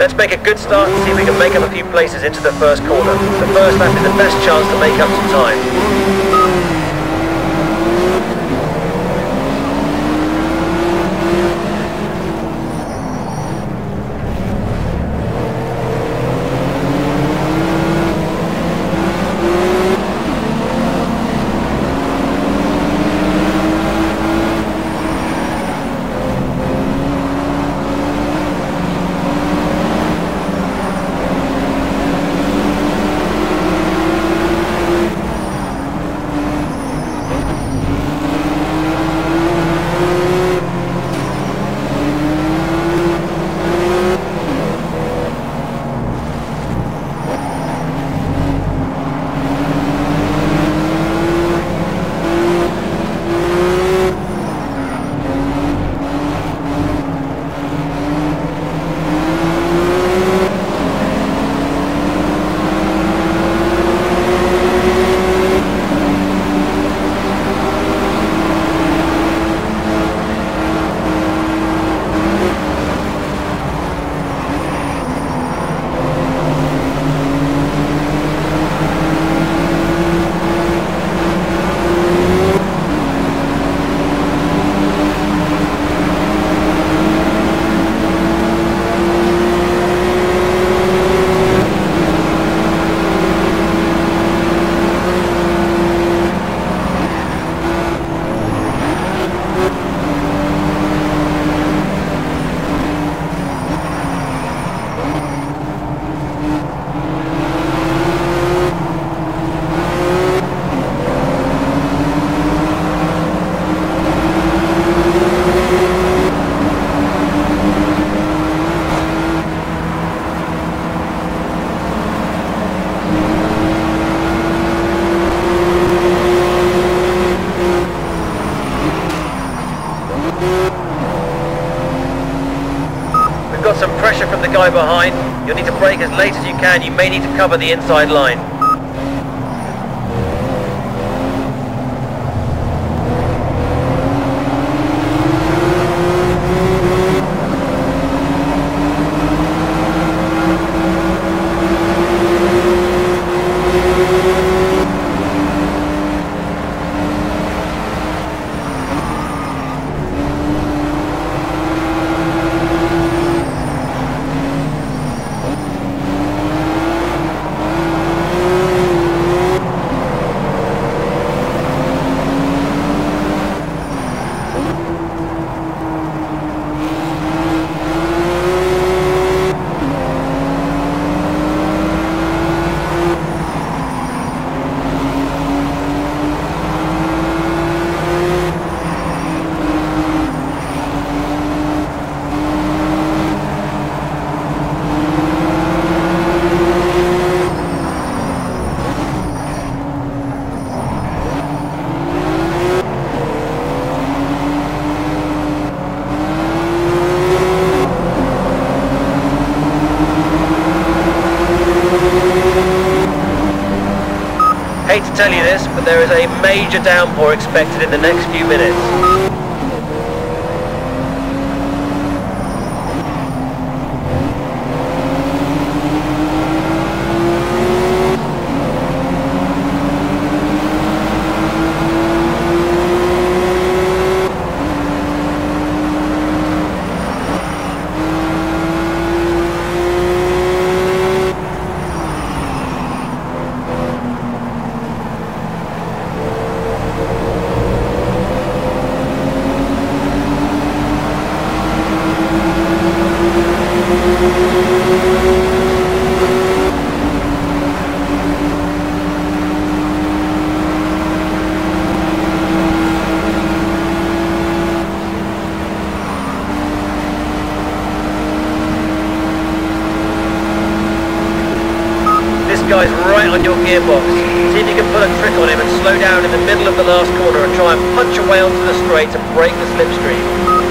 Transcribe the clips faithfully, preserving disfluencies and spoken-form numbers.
Let's make a good start and see if we can make up a few places into the first corner. The first lap is the best chance to make up some time. Got some pressure from the guy behind. You'll need to brake as late as you can. You may need to cover the inside line. Hate to tell you this, but there is a major downpour expected in the next few minutes. Guy's right on your gearbox. See if you can pull a trick on him and slow down in the middle of the last corner and try and punch away onto the straight to break the slipstream.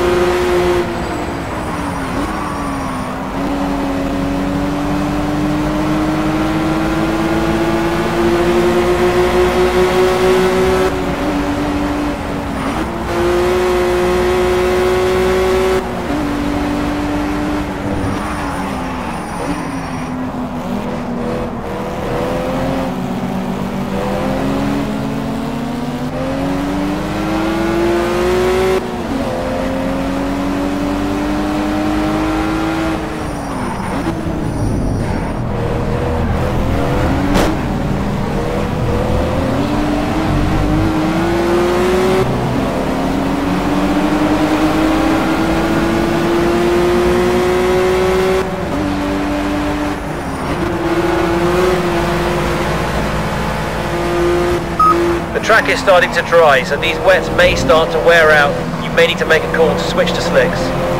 track is starting to dry, so these wets may start to wear out. You may need to make a call to switch to slicks.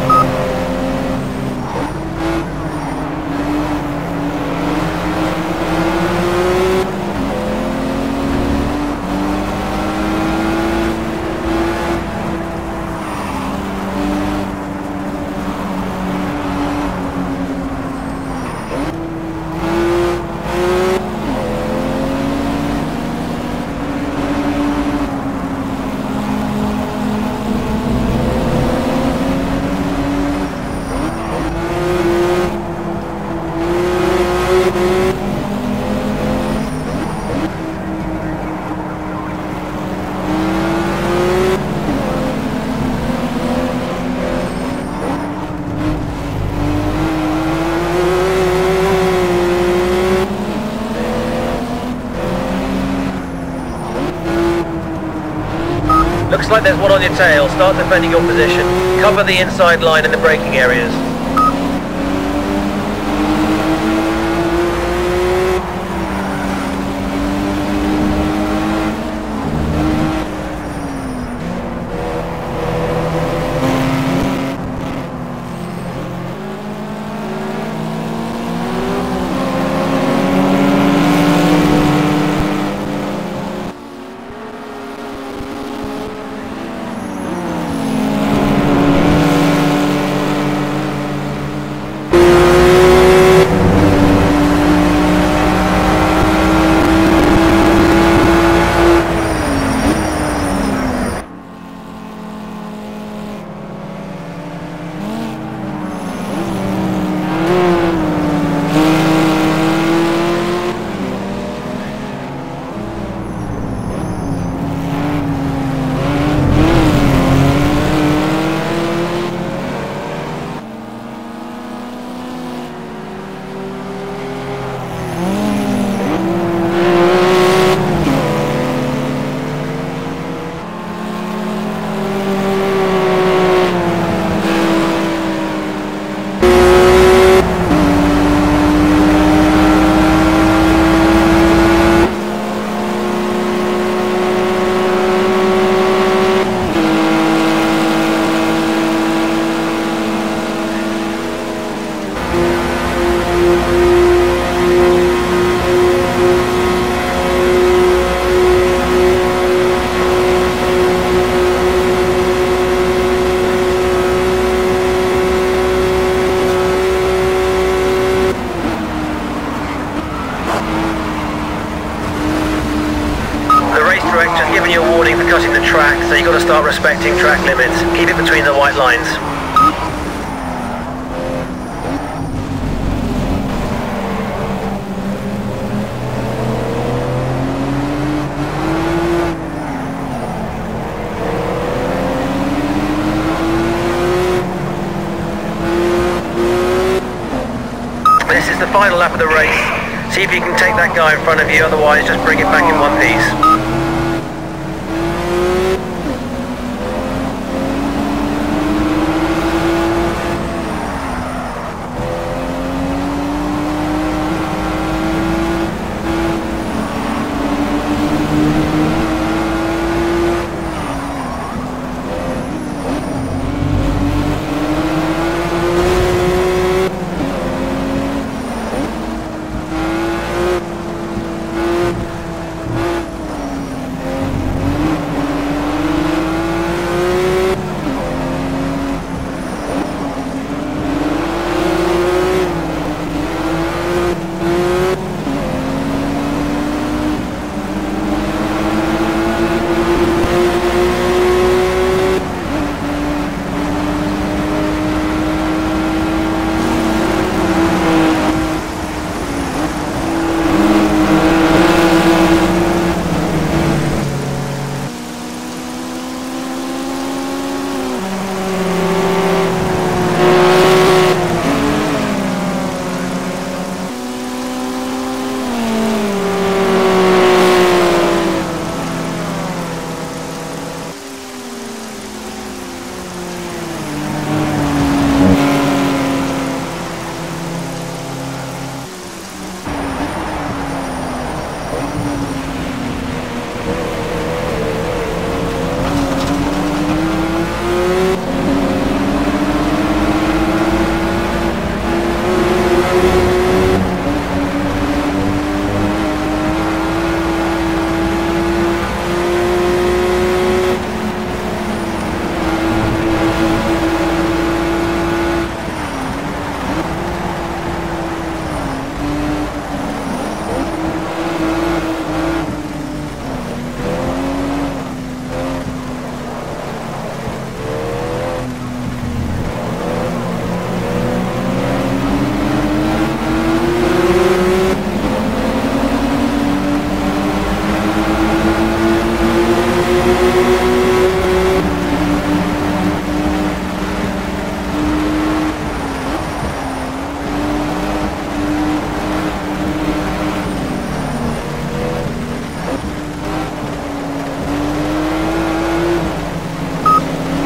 Looks like there's one on your tail. Start defending your position. Cover the inside line in the braking areas. Just giving you a warning for cutting the track, so you've got to start respecting track limits. Keep it between the white lines. This is the final lap of the race. See if you can take that guy in front of you, otherwise just bring it back in one piece.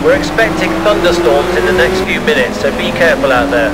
We're expecting thunderstorms in the next few minutes, so be careful out there.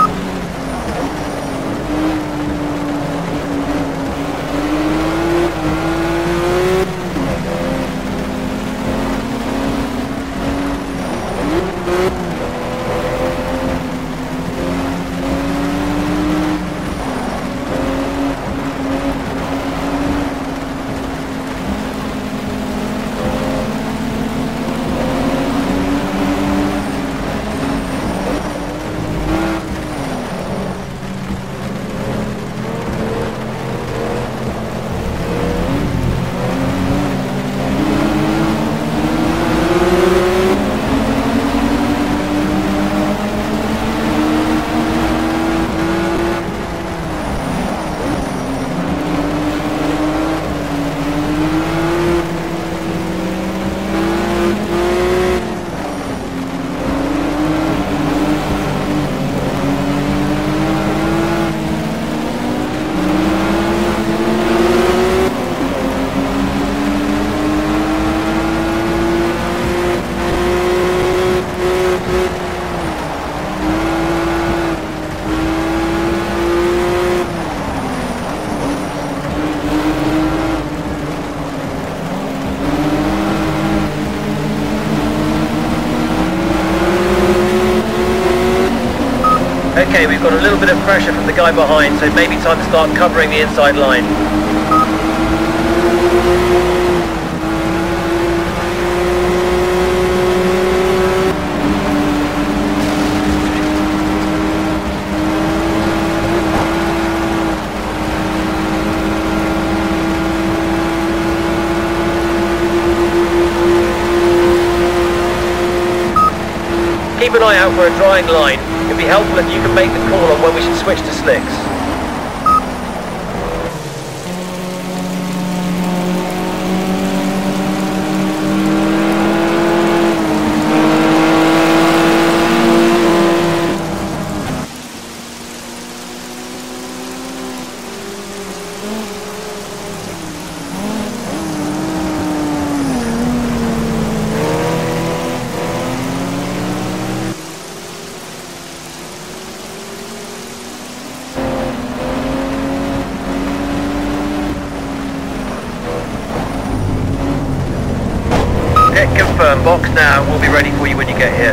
Okay, we've got a little bit of pressure from the guy behind, so maybe time to start covering the inside line. Keep an eye out for a drying line. It'd be helpful if you can make the call on when we should switch to slicks. Confirm, box now, we'll be ready for you when you get here.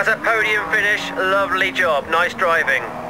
That's a podium finish. Lovely job. Nice driving.